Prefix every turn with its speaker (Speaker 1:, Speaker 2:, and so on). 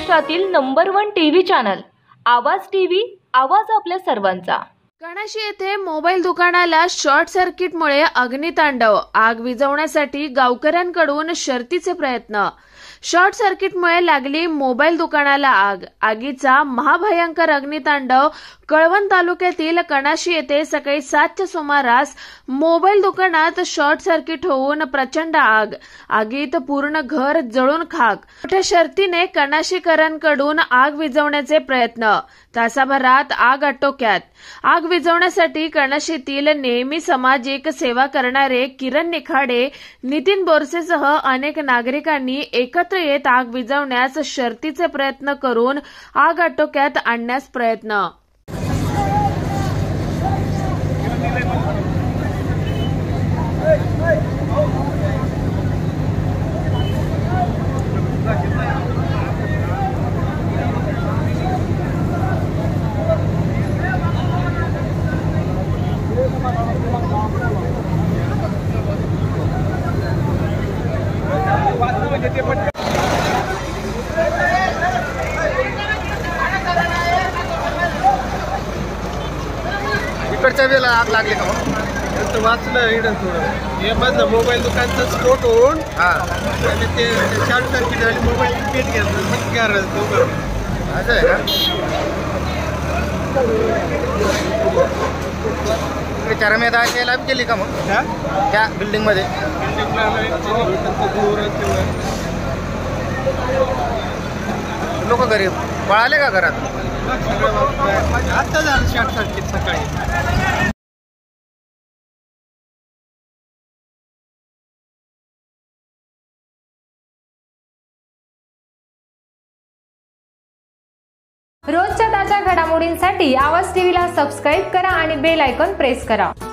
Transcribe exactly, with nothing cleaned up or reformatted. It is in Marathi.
Speaker 1: महाराष्ट्रातील number one TV channel Awaaz TV, आवाज आपल्या सर्वांचा।
Speaker 2: कणाशी येथे मोबाईल दुकानाला शॉर्ट सर्किटमुळे अग्नितांडव, आग विझवण्यासाठी गावकऱ्यांकडून शर्थीचे प्रयत्न। शॉर्ट सर्किटमुळे लागली मोबाईल दुकानाला आग, आगीचा महाभयंकर अग्नितांडव। कळवण तालुक्यातील कणाशी येथे सकाळी सातच्या सुमारास मोबाईल दुकानात शॉर्ट सर्किट होऊन प्रचंड आग, आगीत पूर्ण घर जळून खाक। मोठ्या शर्थीने कणाशीकरांकडून आग विझवण्याचे प्रयत्न, तासाभरात आग आटोक्यात। आग विझवण्यासाठी कणाशीतील नेहमी सामाजिक सेवा करणारे किरण निखाडे, नितीन बोरसेसह अनेक नागरिकांनी एकत्र येत आग विझवण्यास शर्थीचे प्रयत्न करून आग आटोक्यात आणण्यास प्रयत्न।
Speaker 3: इकडच्या वेळेला आग लागली का मग?
Speaker 4: वाचलं इकडं थोडं हे माझं मोबाईल दुकानचा स्फोट होऊन
Speaker 3: हा
Speaker 4: आणि ते शॉर्ट सर्किट झाली, मोबाईल पेट घेतलं मग काय
Speaker 3: असं आहे का? चरमेद यायला गेली का मग त्या बिल्डिंग मध्ये? लोक घरी पळाले का घरात?
Speaker 4: आता झालं शॉर्ट सर्किट सकाळी।
Speaker 5: रोजच्या ताज्या घडामोडींसाठी आवाज टीव्हीला सबस्क्राईब करा आणि बेल आयकॉन प्रेस करा।